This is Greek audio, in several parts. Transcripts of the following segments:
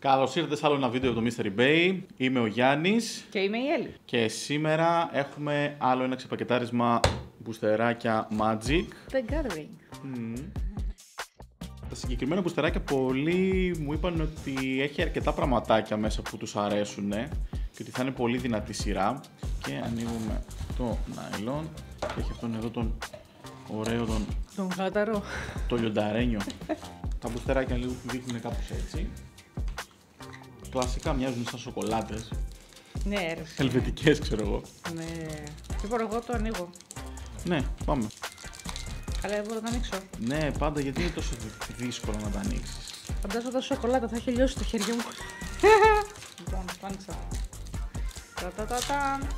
Καλώς ήρθατε σε άλλο ένα βίντεο από το Mystery Bay. Είμαι ο Γιάννης. Και είμαι η Έλλη. Και σήμερα έχουμε άλλο ένα ξεπακετάρισμα μπουστεράκια Magic. The Gathering. Τα συγκεκριμένα μπουστεράκια πολλοί μου είπαν ότι έχει αρκετά πραγματάκια μέσα που τους αρέσουν και ότι θα είναι πολύ δυνατή σειρά. Και ανοίγουμε το νάιλον και έχει αυτόν εδώ τον ωραίο τον γάταρο. Το λιονταρένιο. Τα μπουστεράκια λίγο δείχνουν κάπως έτσι. Κλασικά μοιάζουν σαν σοκολάτες. Ναι, ρε. Ελβετικές, ξέρω εγώ. Ναι. Λοιπόν, εγώ το ανοίγω. Ναι, πάμε. Αλλά δεν μπορώ να ανοίξω. Ναι, πάντα γιατί είναι τόσο δύσκολο να τα ανοίξεις. Φαντάζομαι τα σοκολάτα θα έχει λιώσει το χέρι μου. Λοιπόν, το άνοιξα. Τα-τα-τα-τα.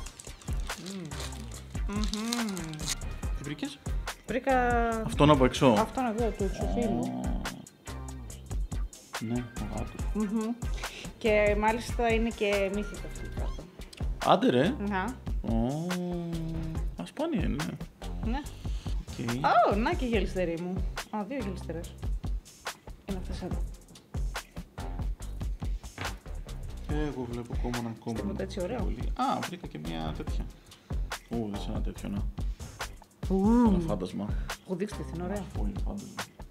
Τι βρήκες? Βρήκα Αυτόν από εξώ. αυτόν εδώ, του εξωφύλλου. Ναι, ο γάτος. Και μάλιστα είναι και μύθικα αυτή η κάρτα. Άντε ρε. Να. Ασπάνια είναι. Ναι. Okay. Να και η γελιστερή μου. Δύο γελιστερές. Είναι αυτές εδώ. Εγώ βλέπω common. Τίποτα έτσι ωραίο. Πολύ. Βρήκα και μια τέτοια. Δες ένα τέτοιο, να. Ένα φάντασμα. Έχω δείξει τι είναι ωραίο. Πολύ φάντασμα.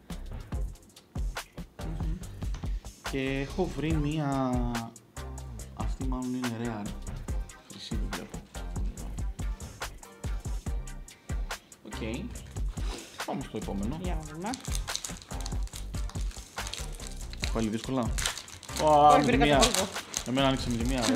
Και έχω βρει μία. Αυτή μάλλον είναι rare. Χρυσή το βλέπω. Οκ. Πάμε στο επόμενο. Για να δούμε. Πάλι δύσκολα. Όχι, βρήκα το κόλπο. Εμένα άνοιξε με τη μία.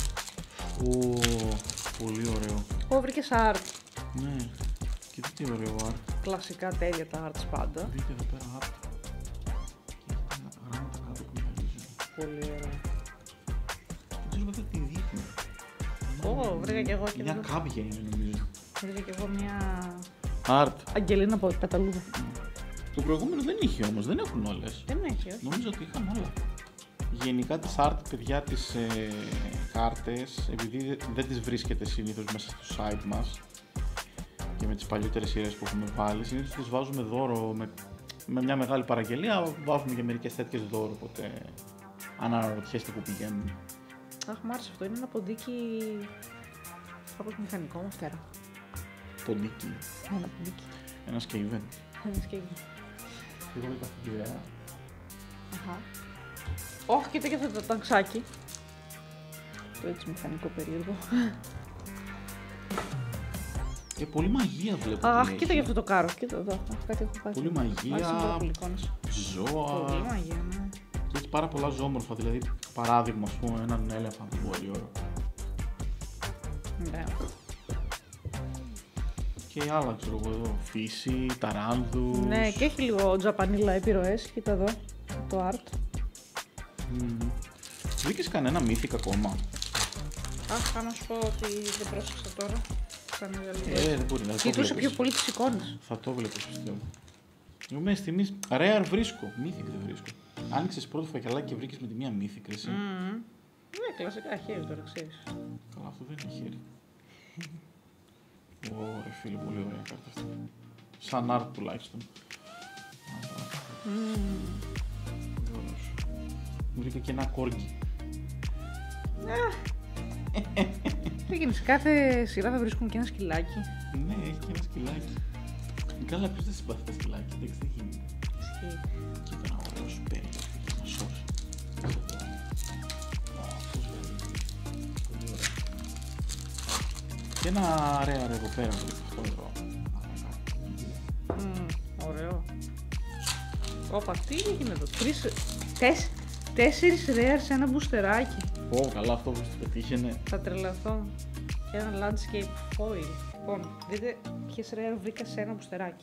Πολύ ωραίο. Βρήκες art. Ναι. Κοίτα τι ωραίο art. Κλασικά τέλεια τα arts πάντα. Δείτε εδώ πέρα art. Και έχει τα γράμματα κάτω που γυαλίζουν. Πολύ ωραίο. Δεν ξέρω βέβαια τι δείχνει. Βρήκα κι εγώ και μια κάμπια είναι νομίζω. Βρήκα κι εγώ μια Art. Αγγελίνα από πεταλούδα. Το προηγούμενο δεν είχε όμως, δεν έχουν όλες. Δεν έχει, όχι. Νομίζω ότι είχαν όλα. Γενικά τις art, παιδιά, τις κάρτες, επειδή δεν τις βρίσκεται συνήθως μέσα στο site μας και με τις παλιότερες σειρές που έχουμε βάλει, συνήθως τις βάζουμε δώρο με μια μεγάλη παραγγελία, βάζουμε και μερικές τέτοιες δώρο, οπότε αν αναρωτιέστε που πηγαίνουν. Αχ, μ' άρεσε αυτό, είναι ένα ποντίκι κάπως μηχανικό με φτερά. Ποντίκι. Ένα ποντίκι. Ένα σκέιβεν. Ένα σκέιβεν. Εγώ είπα αυτή τη ιδέα. Αχα. Όχι, κοίτα και αυτό το ταξάκι. Το έτσι μηχανικό περίεργο. Πολύ μαγεία βλέπω. Αχ, κοίτα και αυτό το κάρο. Κοίτα εδώ. Κάτι έχω πάει. Πολύ μαγεία. Ζώα. Πολύ μαγεία, ναι. Και έχει πάρα πολλά ζώμορφα. Δηλαδή, παράδειγμα, ας πούμε, έναν έλεφαντα. Πολύ ωραίο. Ναι. Και άλλα, ξέρω εγώ εδώ. Φύση, ταράνδους. Ναι, και έχει λίγο τζαπανίλα επιρροές. Κοίτα εδώ. Το art. Βρήκες κανένα μύθικα ακόμα? Αχ, θα να σου πω ότι δεν πρόσεξα τώρα. Δεν μπορεί να το κοιτούσε πιο πολύ τις εικόνες. Θα το βλέπεις, πιστεύω. Εγώ μέχρι στιγμής rare βρίσκω. Μύθικ δεν βρίσκω. Άνοιξες πρώτο φακελάκι και βρήκες με τη μία μύθικ, εσύ. Ναι, κλασικά χέρι τώρα, ξέρεις. Καλά, αυτό δεν είναι χέρι. Ωραία, φίλε, πολύ ωραία κάρτα αυτή. Σαν art τουλάχιστον. Βρήκα και ένα κόργκι. Πήγαινε σε κάθε σειρά θα βρίσκουμε και ένα σκυλάκι. Ναι, έχει και ένα σκυλάκι. Καλά, ποιος δεν συμπαθεί τα σκυλάκι, εντάξει, δεν γίνεται. Ισχύει. Κοίτα ένα ωραίο σπέρι αυτό και ένα σόρ. Αυτός βέβαια. Πολύ ωραίο. Και ένα ρέα εδώ πέρα, αυτό εδώ. Ωραίο. Όπα, τι έγινε εδώ, 4 ρέαρ σε ένα μπουστεράκι. Καλά, αυτό που σου πετύχαινε. Θα τρελαθώ. Ένα landscape foil. Λοιπόν, δείτε ποιες ρέαρ βρήκα σε ένα μπουστεράκι.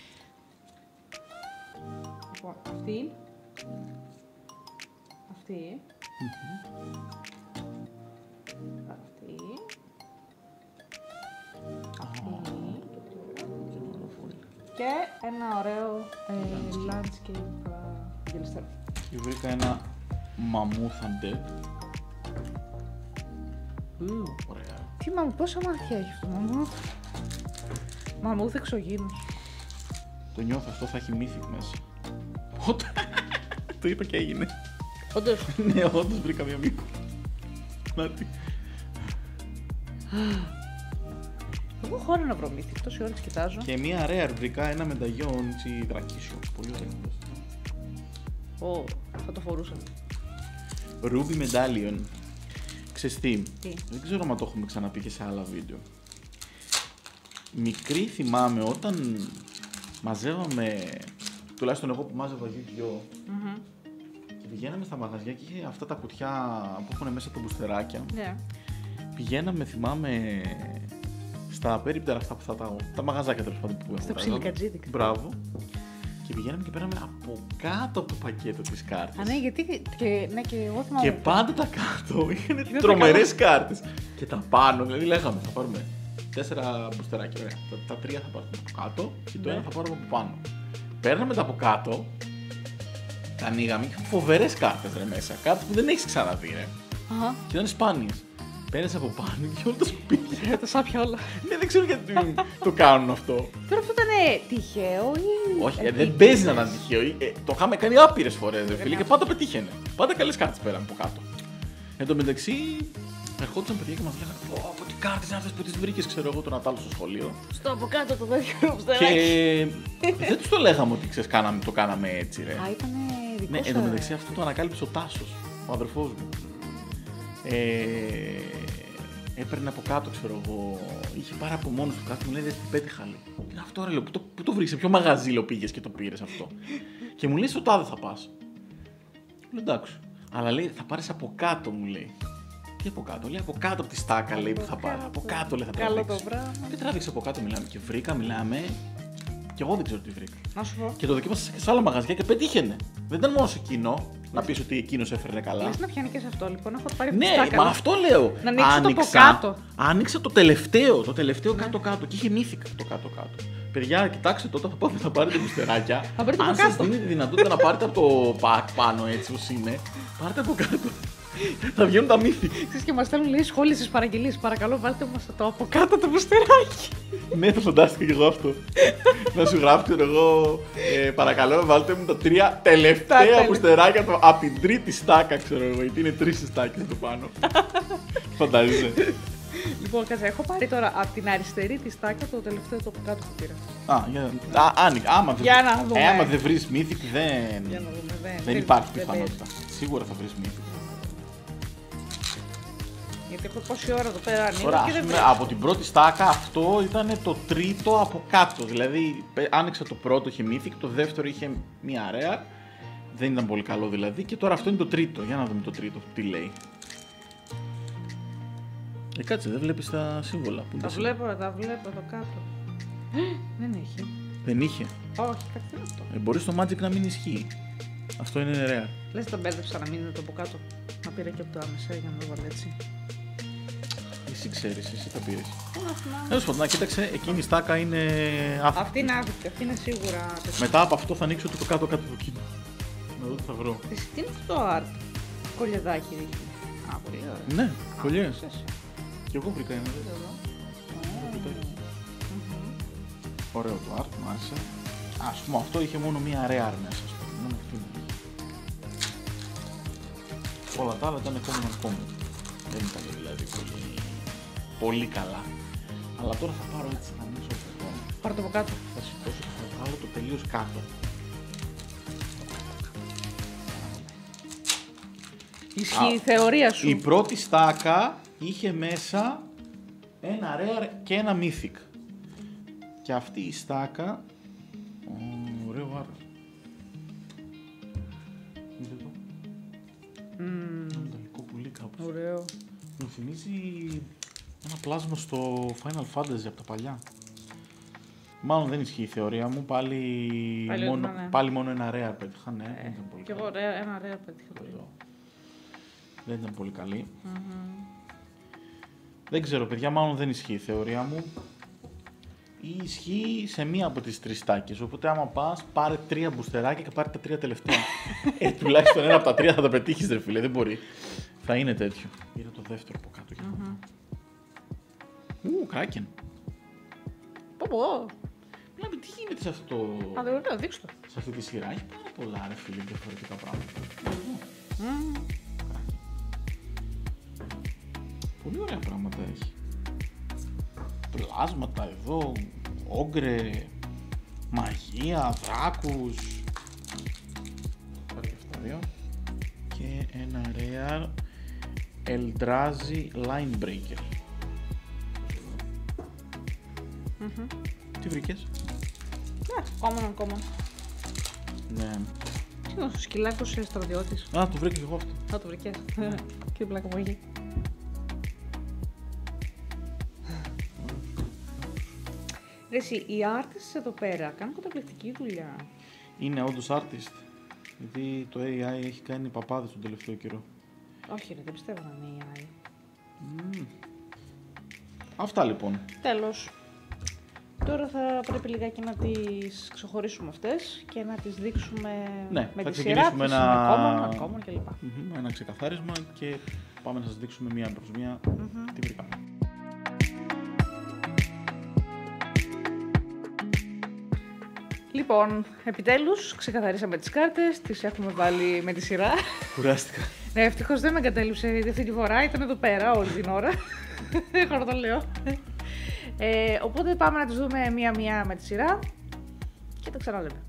Λοιπόν, αυτή. Αυτή. Και ένα ωραίο landscape γελιστερό. Και βρήκα ένα Mammoth Undead. Ωραία. Τι πόσα μάτια έχει αυτό, Μαμούθ εξωγήινος. Το νιώθω, αυτό θα έχει Mythic μέσα. Το είπα και έγινε. Όντως. Ναι, όντως βρήκα μια μύκο. Νάτι. Εγώ χώρο να βρω μύθι, τόση ώρα τις κοιτάζω. Και μια rare βρήκα, ένα μενταγιόν δρακίσιο. Πολύ ωραίο. Ω, θα το φορούσα. Ruby Medallion. Ξέρεις τι, Τι? δεν ξέρω αν το έχουμε ξαναπεί και σε άλλα βίντεο. Μικρή θυμάμαι όταν μαζεύαμε, τουλάχιστον εγώ που μάζευα Yu-Gi-Oh! Και πηγαίναμε στα μαγαζιά και είχε αυτά τα κουτιά που έχουν μέσα τα μπουστεράκια. Ναι. Πηγαίναμε, θυμάμαι, στα περίπτερα αυτά που θα τα μαγαζάκια τέλος πάντων που Στα αγοράζαμε. ψιλικατζίδικα. Μπράβο. Και πηγαίναμε και πέραμε από κάτω από το πακέτο της κάρτας. Α, ναι, γιατί. Ναι, και εγώ θυμάμαι. Και πάντα τα κάτω είχαν Είναι τρομερές κάρτες. Και τα πάνω, δηλαδή λέγαμε θα πάρουμε 4 μπουστεράκια. Ωραία. Τα 3 θα πάρουμε από κάτω και το Ναι. ένα θα πάρουμε από πάνω. Παίρναμε τα από κάτω, τα ανοίγαμε και είχαν φοβερές κάρτες ρε μέσα. Κάρτες που δεν έχεις ξαναδεί ρε. Αχα. Και ήταν σπάνιες. Παίρνεις από πάνω και όλο το σπίτι. Τα σάπια όλα. Ναι, δεν ξέρω γιατί το κάνουν αυτό. Τώρα αυτό ήταν τυχαίο ή. Όχι, δεν παίζει να ήταν τυχαίο. Το είχαμε κάνει άπειρες φορές, ρε φίλε, και πάντα πετύχαινε. Πάντα καλές κάρτες πέραν από κάτω. Εν τω μεταξύ, ερχόντουσαν παιδιά και μας λέγανε από τι κάρτες είναι αυτές που τις βρήκες, ξέρω εγώ, τον Ατάλο στο σχολείο. Στο από κάτω το δεύτερο Και ψτεράκι. δεν τους το λέγαμε ότι ξέρεις, το κάναμε έτσι, ρε. Α, ήταν δικό Ναι, σου. εν τω μεταξύ αυτό το ανακάλυψε ο Τάσος, ο αδερφός μου. Έπαιρνε από κάτω, ξέρω εγώ. Είχε πάρει από μόνος του κάτι, μου λέει: «Δεν την πέτυχα». Λέει. Είναι αυτό, ρε, λέω, πού το βρήκες, σε ποιο μαγαζί λέω, πήγες και το πήρες αυτό. Και μου λέει: στο τάδε θα πας. Λέω: εντάξει. Αλλά λέει: θα πάρεις από κάτω, μου λέει. Τι από κάτω, λέει: από κάτω από τη στάκα, λέει, που θα πάρει. Από κάτω, λέει, θα Καλό τραβήξει. το πράγμα. Και τράβηξε από κάτω, μιλάμε. Και βρήκα, μιλάμε. Και εγώ δεν ξέρω τι βρήκα. Να σου πω. Και το δοκίμασα σε άλλα μαγαζιά και πετύχαινε. Δεν ήταν μόνο σε εκείνο να πεις ότι εκείνο έφερνε καλά. Λες να πιάνει και σε αυτό, λοιπόν. Έχω πάρει Ναι, αυτά μα αυτό λέω. Να ανοίξω το από κάτω. Άνοιξα το τελευταίο κάτω-κάτω και είχε μύθικα το κάτω-κάτω. Παιδιά, κοιτάξτε τότε θα πάτε να πάρετε μπουστεράκια. Θα πάρετε Αν από σας κάτω. δίνει τη δυνατότητα να πάρετε από το πακ πάνω έτσι όπως είναι, πάρτε από κάτω. Θα βγαίνουν τα μύθικα. Ξέρεις και μας στέλνουν λέει σχόλια στις παραγγελίες. Παρακαλώ, βάλτε μας το από κάτω το μπουστεράκι. Ναι, το φαντάστηκα και εγώ αυτό. Να σου γράφω εγώ, παρακαλώ, βάλτε μου τα 3 τελευταία μπουστεράκια από την τρίτη στάκα, ξέρω εγώ, γιατί είναι 3 στάκες από πάνω. Φαντάζεσαι. Λοιπόν, κάτσε, έχω πάρει τώρα από την αριστερή τη στάκα το τελευταίο το από κάτω που πήρα. Για να δούμε. Άμα δεν βρεις μύθικ, Για να δούμε, δεν υπάρχει δεν πιθανότητα. Σίγουρα θα βρεις μύθικ. Γιατί έχω πόση ώρα εδώ πέρα ανοίγω Τώρα, και ας δεν πούμε, βρίσκω. από την πρώτη στάκα αυτό ήταν το τρίτο από κάτω. Δηλαδή, άνοιξα το πρώτο, είχε μύθικ, το δεύτερο είχε μία rare. Δεν ήταν πολύ καλό δηλαδή. Και τώρα αυτό είναι το τρίτο. Για να δούμε το τρίτο, τι λέει. Κάτσε, δεν βλέπεις τα σύμβολα. Πού είναι Τα τα σύμβολα? βλέπω εδώ κάτω. Δεν έχει. Δεν είχε. Όχι, κάτι είναι αυτό. Μπορεί το Magic να μην ισχύει. Αυτό είναι rare. Λες τα μπέρδεψα να μην είναι το από κάτω. Να πήρα και από το άμεσα για να το βάλω έτσι. Εσύ ξέρεις, εσύ τα πήρες. Να θυμάμαι. Τέλος πάντων, κοίταξε, εκείνη η στάκα είναι άθικτη. Αυτή είναι άδικη, αυτή είναι σίγουρα. Μετά από αυτό θα ανοίξω το κάτω-κάτω από εκείνο. Να δω τι θα βρω. Εσύ τι είναι αυτό το art. Κολλιεδάκι δείχνει. Α, πολύ ωραία. Ναι, κολλιές. Ξέρεις. Και εγώ βρήκα ένα. Ωραίο το art, μου άρεσε. Ας πούμε αυτό είχε μόνο μία rare μέσα, ας πούμε. Μόνο αυτή είναι. Όλα τα άλλα ήταν common. Δεν ήταν δηλαδή πολύ καλά. Αλλά τώρα θα πάρω έτσι να ανοίξω αυτό. Πάρε το από κάτω. Θα σηκώσω και θα βάλω το τελείως κάτω. Ισχύει η θεωρία σου. Η πρώτη στάκα είχε μέσα ένα rare και ένα mythic. Και αυτή η στάκα... ωραίο art. Δείτε το. Ένα μεταλλικό πουλί κάπως. Ωραίο. Μου θυμίζει ένα πλάσμα στο Final Fantasy από τα παλιά. Μάλλον δεν ισχύει η θεωρία μου, πάλι μόνο ένα rare πέτυχα, ναι, δεν ήταν πολύ Κι εγώ ένα ρέα πέτυχα. Δεν ήταν πολύ καλή. Δεν ξέρω παιδιά, μάλλον δεν ισχύει η θεωρία μου. Ή ισχύει σε μία από τις 3 στάκες. Οπότε άμα πας, πάρε 3 μπουστεράκια και πάρε τα 3 τελευταία. Τουλάχιστον ένα από τα 3 θα τα πετύχεις ρε φίλε, δεν μπορεί. Θα είναι τέτοιο. Πήρα το δεύτερο από κάτω. Κράκεν. Πω. Μιλάμε τι γίνεται σε αυτό Α, δεν ωραίο, δείξτε το. σε αυτή τη σειρά. Έχει πάρα πολλά ρε φίλε διαφορετικά πράγματα. Πολύ ωραία πράγματα έχει. Πλάσματα εδώ, όγκρε, μαγεία, δράκους. Υπάρχει αυτά δύο. Και ένα rare Eldrazi Linebreaker. Τι βρήκες? Common. Ναι. Τι είναι ο σκυλάκος στρατιώτης? Α, το βρήκα και εγώ αυτό. Α, το βρήκες. Και πλάκα μου έχει. Ρε εσύ, οι artists εδώ πέρα κάνουν καταπληκτική δουλειά. Είναι όντως artist. Γιατί το AI έχει κάνει παπάδες τον τελευταίο καιρό. Όχι ρε, δεν πιστεύω να είναι AI. Αυτά λοιπόν. Τέλος. Τώρα θα πρέπει λιγάκι να τις ξεχωρίσουμε αυτές και να τις δείξουμε με τη σειρά τους, με common κλπ. Ένα ξεκαθάρισμα και πάμε να σας δείξουμε μία προς μία τι βρήκαμε. Λοιπόν, επιτέλους ξεκαθαρίσαμε τις κάρτες, τις έχουμε βάλει με τη σειρά. Κουράστηκα. Ναι, ευτυχώς δεν με εγκατέλειψε γιατί αυτή τη φορά ήταν εδώ πέρα όλη την ώρα. Εγώ το λέω. Οπότε πάμε να τις δούμε μία-μία με τη σειρά και τα ξαναλέμε.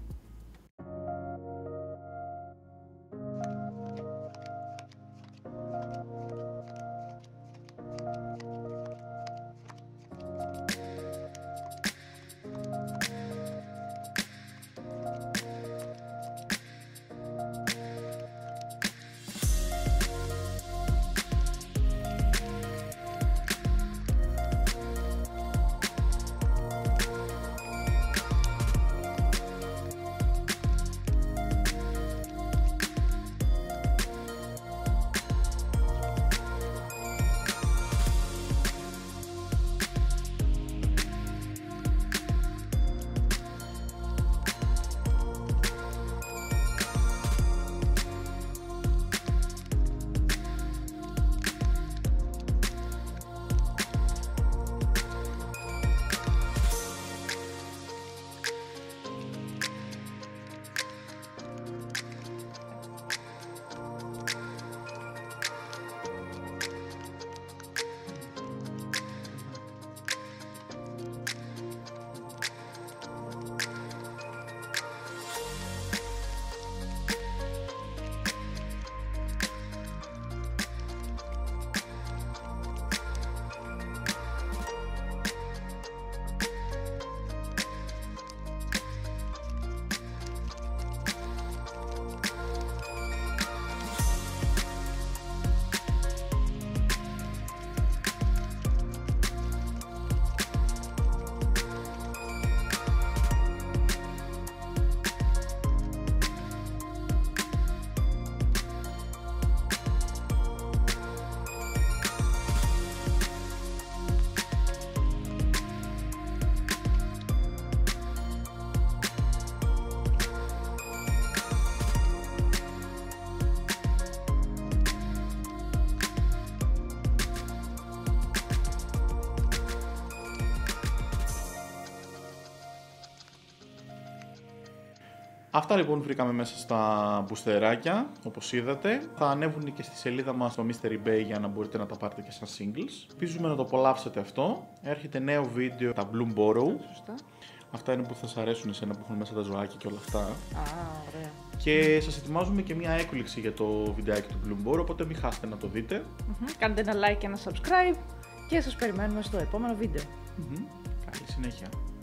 Αυτά λοιπόν βρήκαμε μέσα στα μπουστεράκια, όπως είδατε. Θα ανέβουν και στη σελίδα μας στο Mystery Bay για να μπορείτε να τα πάρετε και σαν singles. Ελπίζουμε να το απολαύσετε αυτό. Έρχεται νέο βίντεο, τα Bloom Borrow. Σωστά. Αυτά είναι που θα σας αρέσουν εσένα που έχουν μέσα τα ζωάκια και όλα αυτά. Α, ωραία. Και σας ετοιμάζουμε και μια έκπληξη για το βιντεάκι του Bloom Borrow, οπότε μην χάσετε να το δείτε. Κάντε ένα like και ένα subscribe και σας περιμένουμε στο επόμενο βίντεο. Καλή συνέχεια.